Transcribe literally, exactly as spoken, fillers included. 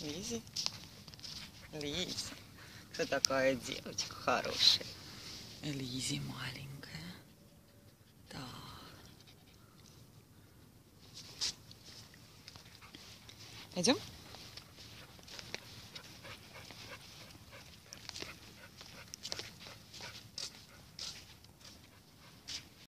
Лизи. Лизи. Кто такая девочка хорошая? Лизи маленькая. Так. Идем?